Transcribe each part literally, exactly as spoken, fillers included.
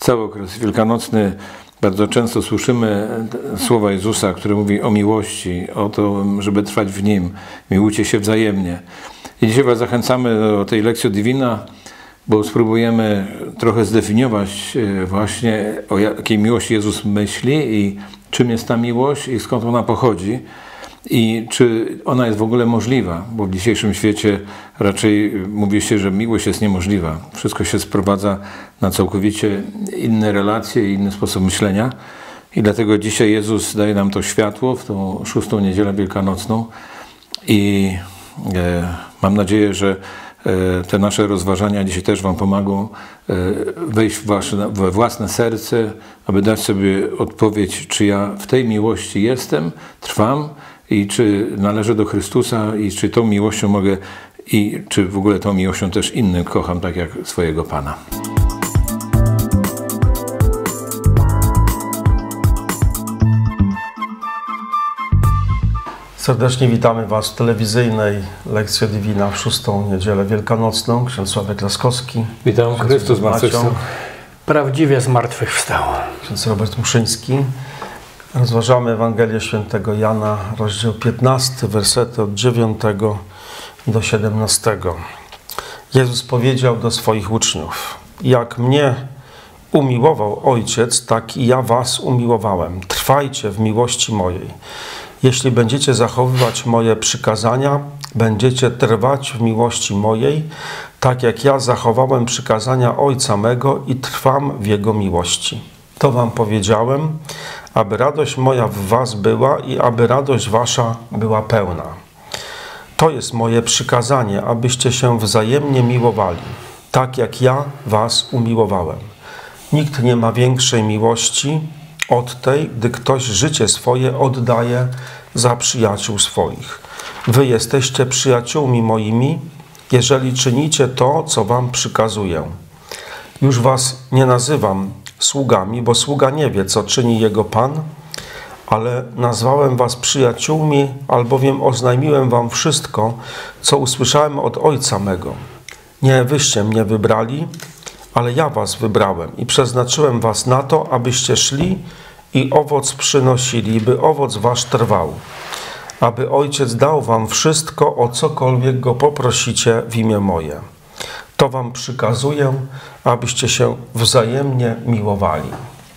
cały okres wielkanocny bardzo często słyszymy słowa Jezusa, który mówi o miłości, o to, żeby trwać w Nim, miłujcie się wzajemnie. I dzisiaj Was zachęcamy do tej Lectio Divina, bo spróbujemy trochę zdefiniować właśnie, o jakiej miłości Jezus myśli i czym jest ta miłość i skąd ona pochodzi i czy ona jest w ogóle możliwa, bo w dzisiejszym świecie raczej mówi się, że miłość jest niemożliwa. Wszystko się sprowadza na całkowicie inne relacje i inny sposób myślenia i dlatego dzisiaj Jezus daje nam to światło w tą szóstą niedzielę wielkanocną i e, mam nadzieję, że te nasze rozważania dzisiaj też Wam pomogą wejść w wasze, we własne serce, aby dać sobie odpowiedź, czy ja w tej miłości jestem, trwam i czy należę do Chrystusa i czy tą miłością mogę i czy w ogóle tą miłością też innych kocham, tak jak swojego Pana. Serdecznie witamy Was w telewizyjnej Lectio Divina w szóstą niedzielę wielkanocną. Ksiądz Sławek Laskowski. Witam, Chrystus zmartwychwstał. Prawdziwie zmartwychwstał. Ksiądz Robert Muszyński. Rozważamy Ewangelię Świętego Jana, rozdział piętnasty, wersety od dziewiątego do siedemnastego. Jezus powiedział do swoich uczniów: jak mnie umiłował Ojciec, tak i ja Was umiłowałem. Trwajcie w miłości mojej. Jeśli będziecie zachowywać moje przykazania, będziecie trwać w miłości mojej, tak jak ja zachowałem przykazania Ojca mego i trwam w Jego miłości. To wam powiedziałem, aby radość moja w was była i aby radość wasza była pełna. To jest moje przykazanie, abyście się wzajemnie miłowali, tak jak ja was umiłowałem. Nikt nie ma większej miłości od tej, gdy ktoś życie swoje oddaje za przyjaciół swoich. Wy jesteście przyjaciółmi moimi, jeżeli czynicie to, co wam przykazuję. Już was nie nazywam sługami, bo sługa nie wie, co czyni jego Pan, ale nazwałem was przyjaciółmi, albowiem oznajmiłem wam wszystko, co usłyszałem od Ojca mego. Nie wyście mnie wybrali, ale ja was wybrałem i przeznaczyłem was na to, abyście szli i owoc przynosili, by owoc wasz trwał, aby Ojciec dał wam wszystko, o cokolwiek Go poprosicie w imię moje. To wam przykazuję, abyście się wzajemnie miłowali.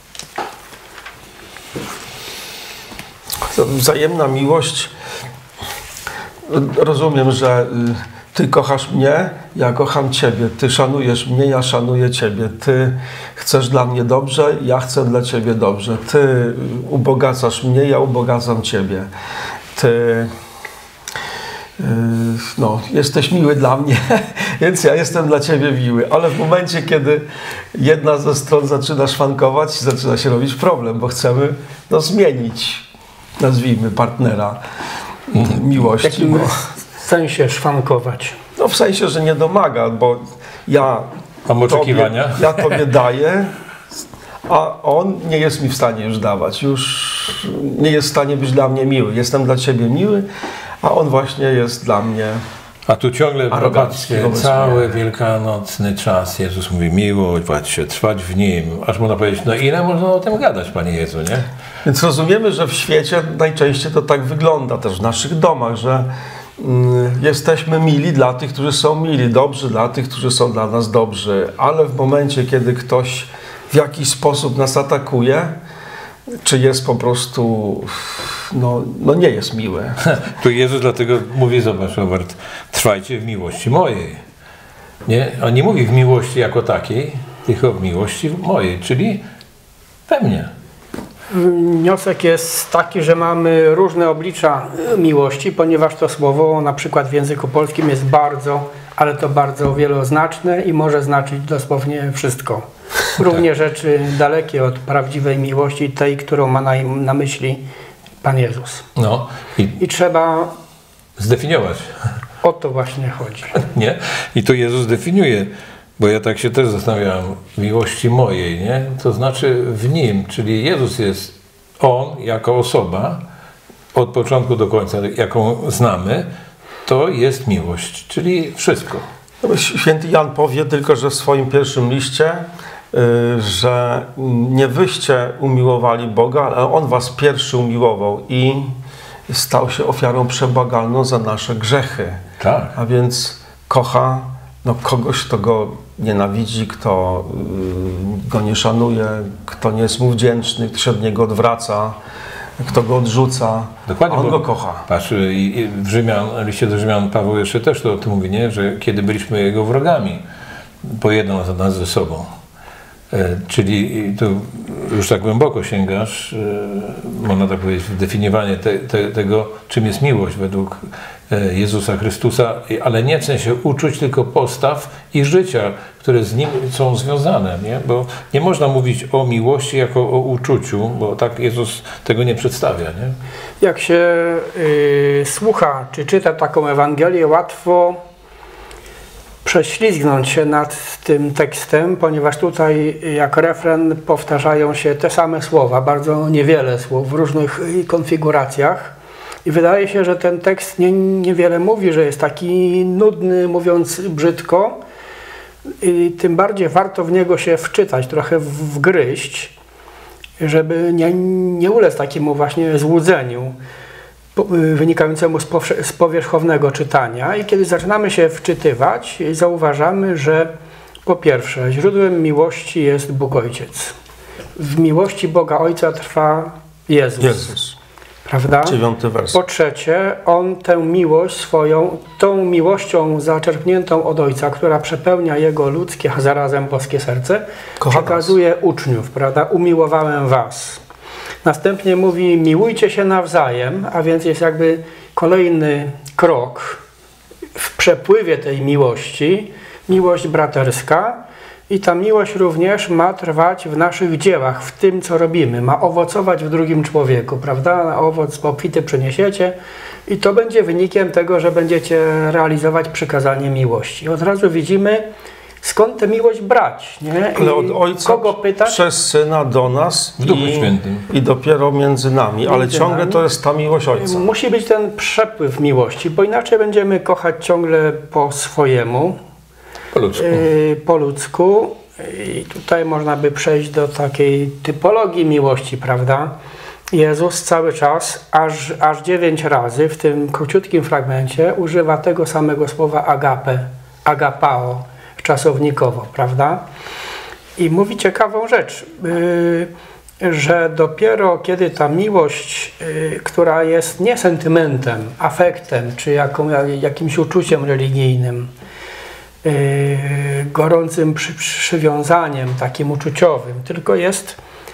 Wzajemna miłość, rozumiem, że Ty kochasz mnie, ja kocham Ciebie. Ty szanujesz mnie, ja szanuję Ciebie. Ty chcesz dla mnie dobrze, ja chcę dla Ciebie dobrze. Ty ubogacasz mnie, ja ubogacam Ciebie. Ty no, jesteś miły dla mnie, więc ja jestem dla Ciebie miły. Ale w momencie, kiedy jedna ze stron zaczyna szwankować, zaczyna się robić problem, bo chcemy no, zmienić, nazwijmy, partnera miłości. W jakim sensie szwankować? No w sensie, że nie domaga, bo ja Mam oczekiwania. Tobie, ja Tobie daję, a on nie jest mi w stanie już dawać. Już nie jest w stanie być dla mnie miły. Jestem dla Ciebie miły, a on właśnie jest dla mnie A tu ciągle, arogancki. popatrzcie, cały wielkanocny czas Jezus mówi miłować się, trwać w Nim. Aż można powiedzieć, no ile można o tym gadać, Panie Jezu, nie? Więc rozumiemy, że w świecie najczęściej to tak wygląda, też w naszych domach, że mm, jesteśmy mili dla tych, którzy są mili, dobrzy dla tych, którzy są dla nas dobrzy, ale w momencie, kiedy ktoś w jakiś sposób nas atakuje, czy jest po prostu, no, no nie jest miły. Tu Jezus dlatego mówi, zobacz Robert, trwajcie w miłości mojej. Nie? On nie mówi w miłości jako takiej, tylko w miłości mojej, czyli we mnie. Wniosek jest taki, że mamy różne oblicza miłości, ponieważ to słowo na przykład w języku polskim jest bardzo, ale to bardzo wieloznaczne i może znaczyć dosłownie wszystko. Również rzeczy dalekie od prawdziwej miłości, tej, którą ma na, na myśli Pan Jezus. No i, I trzeba zdefiniować. o to właśnie chodzi. Nie? I to Jezus definiuje, bo ja tak się też zastanawiałem, miłości mojej, nie? To znaczy w Nim, czyli Jezus jest On jako osoba, od początku do końca, jaką znamy, to jest miłość, czyli wszystko. Święty Jan powie tylko, że w swoim pierwszym liście że nie wyście umiłowali Boga, ale On was pierwszy umiłował i stał się ofiarą przebagalną za nasze grzechy. Tak. A więc kocha no, kogoś, kto go nienawidzi, kto y, go nie szanuje, kto nie jest mu wdzięczny, kto się od niego odwraca, kto go odrzuca. Dokładnie, on go kocha. Patrz, i w Rzymian, liście do Rzymian Paweł jeszcze też to o tym mówi, nie? Że kiedy byliśmy jego wrogami, pojednał nas ze sobą. Czyli tu już tak głęboko sięgasz, można tak powiedzieć, w definiowanie te, te, tego, czym jest miłość według Jezusa Chrystusa, ale nie w sensie uczuć, tylko postaw i życia, które z Nim są związane, nie? Bo nie można mówić o miłości jako o uczuciu, bo tak Jezus tego nie przedstawia, nie? Jak się y, słucha, czy czyta taką Ewangelię, łatwo prześlizgnąć się nad tym tekstem, ponieważ tutaj jak refren powtarzają się te same słowa, bardzo niewiele słów w różnych konfiguracjach i wydaje się, że ten tekst nie, niewiele mówi, że jest taki nudny, mówiąc brzydko, i tym bardziej warto w niego się wczytać, trochę wgryźć, żeby nie, nie ulec takiemu właśnie złudzeniu wynikającemu z powierzchownego czytania. I kiedy zaczynamy się wczytywać, zauważamy, że po pierwsze, źródłem miłości jest Bóg Ojciec. W miłości Boga Ojca trwa Jezus. Jezus. Prawda? Dziewiąty werset. Po trzecie, On tę miłość swoją, tą miłością zaczerpniętą od Ojca, która przepełnia Jego ludzkie, a zarazem boskie serce, Kocha przekazuje uczniów, prawda? Umiłowałem was. Następnie mówi, miłujcie się nawzajem, a więc jest jakby kolejny krok w przepływie tej miłości, miłość braterska. I ta miłość również ma trwać w naszych dziełach, w tym, co robimy. Ma owocować w drugim człowieku, prawda? Na owoc obfity przyniesiecie i to będzie wynikiem tego, że będziecie realizować przykazanie miłości. Od razu widzimy, skąd tę miłość brać, nie? Ale od Ojca kogo pytać? Przez Syna do nas w Duchu i, Świętym. i dopiero między nami, ale Między ciągle nami. to jest ta miłość Ojca. Musi być ten przepływ miłości, bo inaczej będziemy kochać ciągle po swojemu, Po ludzku. yy, po ludzku. I tutaj można by przejść do takiej typologii miłości, prawda? Jezus cały czas, aż, aż dziewięć razy w tym króciutkim fragmencie używa tego samego słowa agape, agapao, czasownikowo, prawda? I mówi ciekawą rzecz, yy, że dopiero kiedy ta miłość, yy, która jest nie sentymentem, afektem, czy jaką, jakimś uczuciem religijnym, yy, gorącym przy, przywiązaniem, takim uczuciowym, tylko jest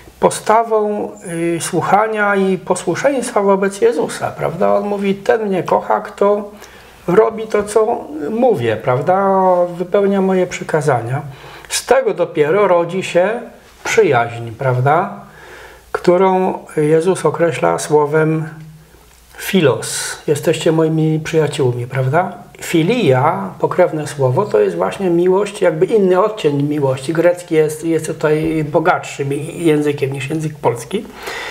postawą y, słuchania i posłuszeństwa wobec Jezusa, prawda? On mówi, ten mnie kocha, kto robi to, co mówię, prawda? Wypełnia moje przykazania. Z tego dopiero rodzi się przyjaźń, prawda? Którą Jezus określa słowem filos. Jesteście moimi przyjaciółmi, prawda? Filia, pokrewne słowo, to jest właśnie miłość, jakby inny odcień miłości. Grecki jest, jest tutaj bogatszym językiem niż język polski.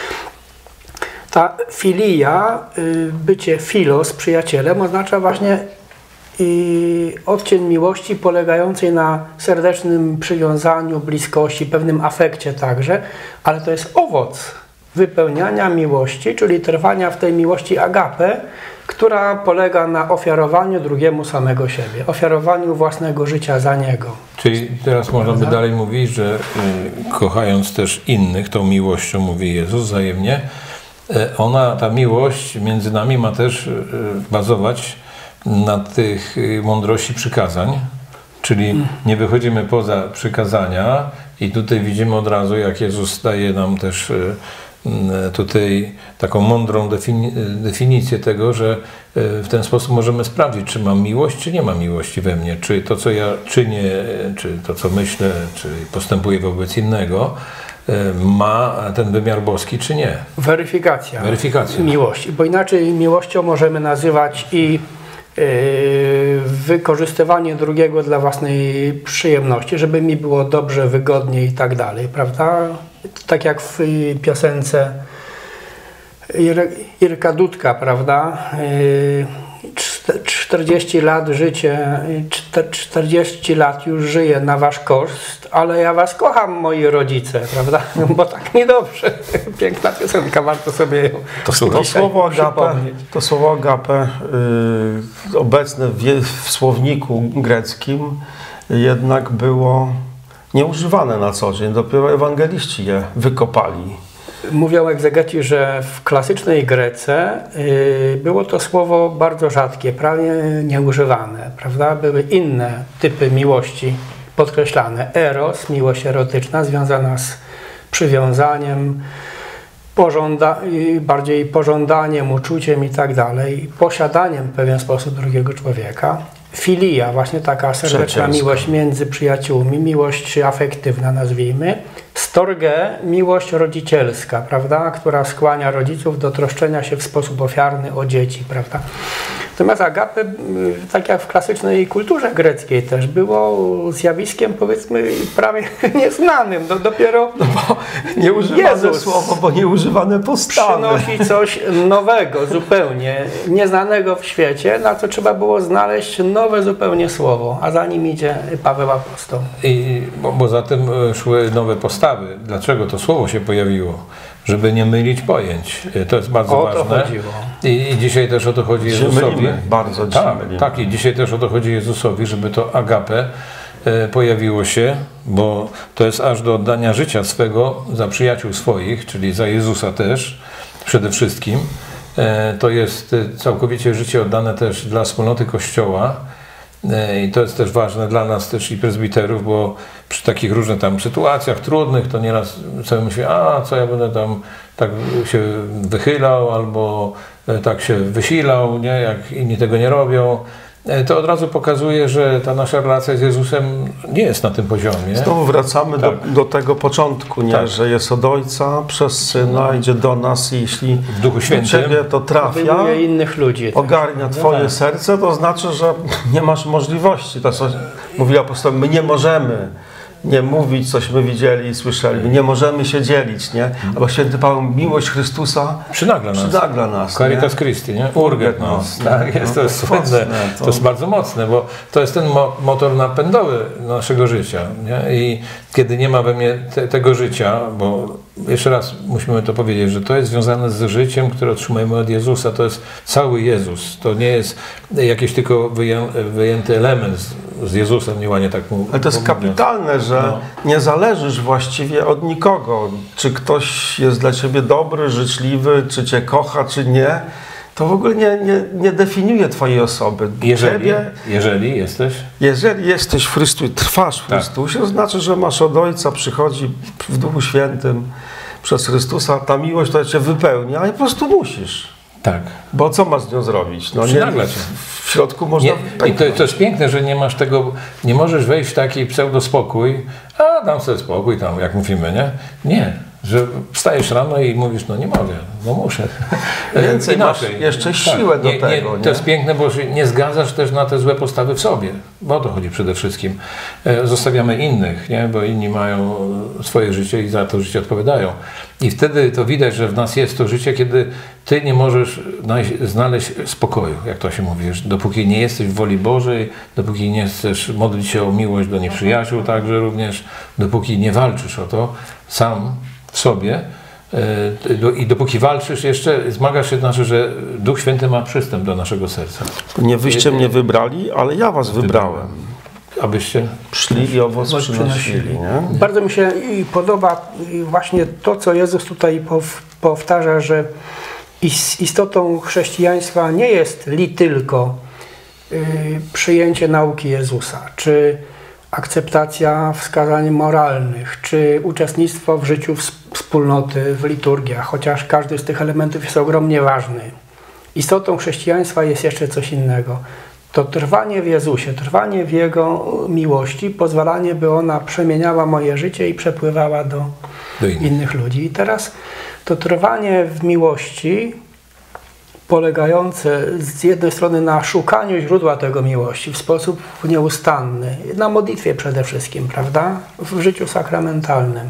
Ta filia, bycie filos, przyjacielem, oznacza właśnie odcień miłości polegającej na serdecznym przywiązaniu, bliskości, pewnym afekcie także, ale to jest owoc wypełniania miłości, czyli trwania w tej miłości agape, która polega na ofiarowaniu drugiemu samego siebie, ofiarowaniu własnego życia za niego. Czyli teraz można by dalej mówić, że y, kochając też innych, tą miłością, mówi Jezus wzajemnie, y, ona, ta miłość między nami ma też y, bazować na tych y, mądrości przykazań, czyli nie wychodzimy poza przykazania i tutaj widzimy od razu, jak Jezus daje nam też y, tutaj taką mądrą defini definicję tego, że w ten sposób możemy sprawdzić, czy mam miłość, czy nie ma miłości we mnie, czy to, co ja czynię, czy to, co myślę, czy postępuję wobec innego, ma ten wymiar boski, czy nie. Weryfikacja, Weryfikacja miłości, bo inaczej miłością możemy nazywać i yy, wykorzystywanie drugiego dla własnej przyjemności, żeby mi było dobrze, wygodnie i tak dalej, prawda? Tak jak w piosence Irka Dudka, prawda? czterdzieści lat życie, czterdzieści lat już żyję na wasz koszt, ale ja was kocham, moi rodzice, prawda? No bo tak niedobrze. Piękna piosenka, warto sobie ją To, to słowo agape, to słowo agape yy, obecne w, w słowniku greckim jednak było nieużywane na co dzień. Dopiero ewangeliści je wykopali. Mówią egzegeci, że w klasycznej Grece y, było to słowo bardzo rzadkie, prawie nieużywane, prawda? Były inne typy miłości podkreślane. Eros, miłość erotyczna, związana z przywiązaniem, pożąda, bardziej pożądaniem, uczuciem i tak dalej, posiadaniem w pewien sposób drugiego człowieka. Filia, właśnie taka serdeczna miłość między przyjaciółmi, miłość afektywna, nazwijmy. Storge, miłość rodzicielska, prawda, która skłania rodziców do troszczenia się w sposób ofiarny o dzieci, prawda. Natomiast agape, tak jak w klasycznej kulturze greckiej też, było zjawiskiem, powiedzmy, prawie nieznanym. Do, dopiero no bo nieużywane Jezus słowo, bo nieużywane postawy. Przynosi coś nowego, zupełnie nieznanego w świecie, na co trzeba było znaleźć nowe zupełnie słowo, a za nim idzie Paweł Apostoł. I, bo, bo za tym szły nowe postawy. Dlaczego to słowo się pojawiło? Żeby nie mylić pojęć. To jest bardzo o ważne. To chodziło. I, I dzisiaj też o to chodzi Jezusowi. Mylimy, bardzo tak, mylimy. tak, i dzisiaj też o to chodzi Jezusowi, żeby to agape e, pojawiło się, bo to jest aż do oddania życia swego za przyjaciół swoich, czyli za Jezusa też przede wszystkim. E, to jest całkowicie życie oddane też dla wspólnoty Kościoła. I to jest też ważne dla nas też i prezbiterów, bo przy takich różnych tam sytuacjach trudnych to nieraz sobie myślę, a co ja będę tam tak się wychylał albo tak się wysilał, nie, jak inni tego nie robią. To od razu pokazuje, że ta nasza relacja z Jezusem nie jest na tym poziomie. Znowu wracamy tak. do, do tego początku, nie? Tak. Że jest od Ojca przez Syna, no. idzie do nas i jeśli w Duchu Świętym do Ciebie to trafia, Wyjmuje innych ludzi. ogarnia tak. Twoje tak. serce, to znaczy, że nie masz możliwości. To co mówi apostoł, my nie możemy nie mówić, cośmy widzieli i słyszeli. My nie możemy się dzielić, nie? Albo święty Paweł, miłość Chrystusa przynagla nas. Przynagla nas Caritas Christi, nie? Urget nas. Tak, jest, to jest słynne, to jest bardzo mocne, bo to jest ten mo motor napędowy naszego życia, nie? I kiedy nie ma we mnie te, tego życia, bo jeszcze raz musimy to powiedzieć, że to jest związane z życiem, które otrzymujemy od Jezusa, to jest cały Jezus, to nie jest jakiś tylko wyję wyjęty element z, z Jezusem, nieładnie tak mówię. Ale to jest kapitalne, że no. nie zależysz właściwie od nikogo, czy ktoś jest dla Ciebie dobry, życzliwy, czy Cię kocha, czy nie. To w ogóle nie, nie, nie definiuje Twojej osoby. Jeżeli, Ciebie, jeżeli jesteś? Jeżeli jesteś w Chrystusie, trwasz w tak. Chrystusie, to znaczy, że masz od Ojca, przychodzi w Duchu Świętym przez Chrystusa, ta miłość to Cię wypełnia i po prostu musisz. Tak. Bo co masz z nią zrobić? No nie, w środku można... Nie, I to, to jest piękne, że nie masz tego, nie możesz wejść w taki pseudospokój, a dam sobie spokój tam, jak mówimy, nie? Nie. Że wstajesz rano i mówisz, no nie mogę, no muszę. Więcej Inaczej. masz jeszcze siłę tak. do nie, tego. Nie, nie? To jest piękne, bo nie zgadzasz też na te złe postawy w sobie, bo o to chodzi przede wszystkim. Zostawiamy innych, nie? Bo inni mają swoje życie i za to życie odpowiadają. I wtedy to widać, że w nas jest to życie, kiedy ty nie możesz znaleźć spokoju, jak to się mówi, dopóki nie jesteś w woli Bożej, dopóki nie chcesz modlić się o miłość do nieprzyjaciół także również, dopóki nie walczysz o to sam w sobie i dopóki walczysz jeszcze, zmagasz się, znaczy, że Duch Święty ma przystęp do naszego serca. Nie wyście mnie wybrali, ale ja was wybrałem. Abyście szli i owoc przynosili. Nie? Bardzo mi się podoba właśnie to, co Jezus tutaj powtarza, że istotą chrześcijaństwa nie jest li tylko przyjęcie nauki Jezusa, czy akceptacja wskazań moralnych, czy uczestnictwo w życiu wspólnoty, w liturgiach, chociaż każdy z tych elementów jest ogromnie ważny. Istotą chrześcijaństwa jest jeszcze coś innego. To trwanie w Jezusie, trwanie w Jego miłości, pozwalanie, by ona przemieniała moje życie i przepływała do, do innych. innych ludzi. I teraz to trwanie w miłości polegające z jednej strony na szukaniu źródła tego miłości w sposób nieustanny, na modlitwie przede wszystkim, prawda? W życiu sakramentalnym.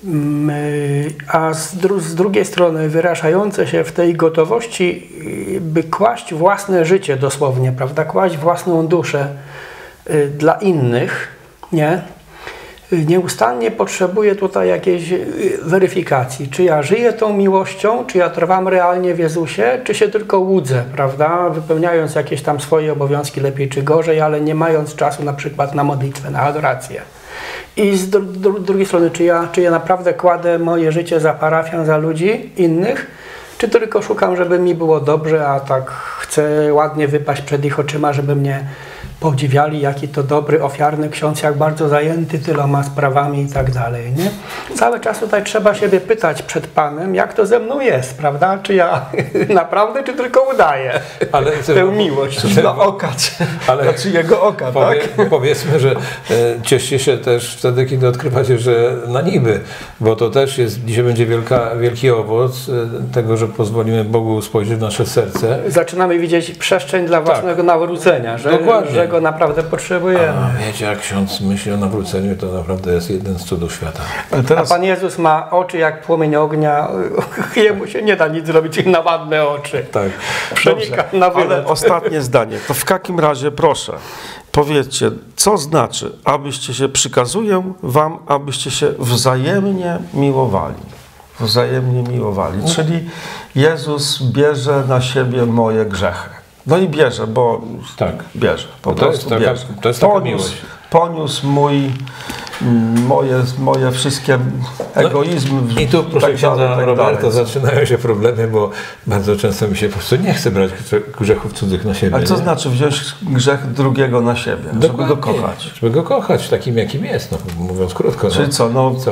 A z, dru z drugiej strony wyrażające się w tej gotowości, by by kłaść własne życie dosłownie, prawda? Kłaść własną duszę y, dla innych, nie? Nieustannie potrzebuję tutaj jakiejś weryfikacji, czy ja żyję tą miłością, czy ja trwam realnie w Jezusie, czy się tylko łudzę, prawda, wypełniając jakieś tam swoje obowiązki lepiej czy gorzej, ale nie mając czasu na przykład na modlitwę, na adorację. I z dru dru drugiej strony, czy ja, czy ja naprawdę kładę moje życie za parafian, za ludzi innych, czy tylko szukam, żeby mi było dobrze, a tak chcę ładnie wypaść przed ich oczyma, żeby mnie podziwiali, jaki to dobry, ofiarny ksiądz, jak bardzo zajęty tyloma sprawami i tak dalej, nie? Cały czas tutaj trzeba siebie pytać przed Panem, jak to ze mną jest, prawda? Czy ja naprawdę, czy tylko udaję ale, tę miłość? Dla oka, ale znaczy jego oka, powie, tak? Powiedzmy, że e, cieszcie się też wtedy, kiedy odkrywacie, że na niby, bo to też jest, dzisiaj będzie wielka, wielki owoc e, tego, że pozwolimy Bogu spojrzeć w nasze serce. Zaczynamy widzieć przestrzeń dla własnego tak. nawrócenia, że, że go naprawdę potrzebujemy. A wiecie, jak ksiądz myśli o nawróceniu, to naprawdę jest jeden z cudów świata. Teraz... A Pan Jezus ma oczy jak płomień ognia, jemu się nie da nic zrobić na ładne oczy. Tak. Przenika na wylot. Ale ostatnie zdanie, to w takim razie proszę, powiedzcie, co znaczy, abyście się, przykazuję wam, abyście się wzajemnie miłowali. Wzajemnie miłowali, czyli Jezus bierze na siebie moje grzechy. No i bierze, bo tak. bierze, po to prostu jest taka, bierze. To jest taka poniósł, miłość. Poniósł mój, moje, moje wszystkie egoizmy. No, I tu, proszę tak księdza dalej, tak Roberta, dalej. zaczynają się problemy, bo bardzo często mi się po prostu nie chce brać grzechów cudzych na siebie. Ale co nie? znaczy wziąć grzech drugiego na siebie, Dokładnie, żeby go kochać? Żeby go kochać takim, jakim jest, no, mówiąc krótko. Czyli no. co, no, co?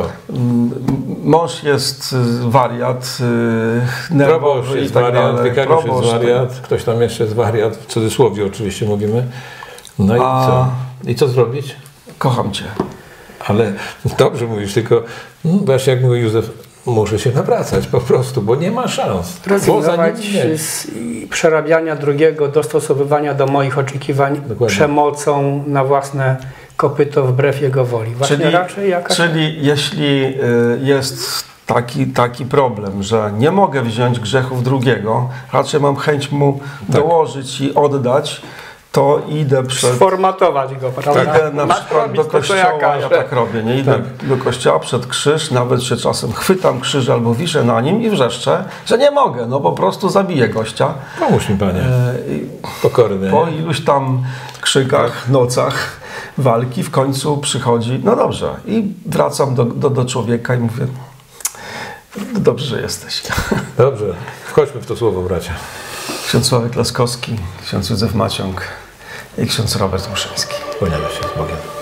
Mąż jest wariat, nerwowy Proboszcz jest i tak wariat, dalej. wikariusz jest Proboszcz, wariat, ktoś tam jeszcze jest wariat, w cudzysłowie oczywiście mówimy. No i A... co? I co zrobić? Kocham cię. Ale dobrze mówisz, tylko no, właśnie jak mówi Józef, muszę się nawracać po prostu, bo nie ma szans. Rezygnować z przerabiania drugiego, dostosowywania do moich oczekiwań Dokładnie. przemocą na własne kopyto wbrew jego woli. Właśnie czyli, raczej jakaś... czyli jeśli jest taki, taki problem, że nie mogę wziąć grzechów drugiego, raczej mam chęć mu tak. dołożyć i oddać, to idę przed... Sformatować go, prawda? Idę na Masz przykład do kościoła, ja tak robię, nie? Idę tak. do kościoła przed krzyż, nawet się czasem chwytam krzyż albo wiszę na nim i wrzeszczę, że nie mogę, no po prostu zabiję gościa. Pomóż mi, Panie. Pokorny. Po iluś tam krzykach, tak. nocach walki w końcu przychodzi, no dobrze, i wracam do, do, do człowieka i mówię, dobrze, że jesteś. Dobrze, wchodźmy w to słowo, bracia. Ksiądz Sławek Laskowski, ksiądz Józef Maciąg i ksiądz Robert Muszyński. Kłaniamy się z Bogiem.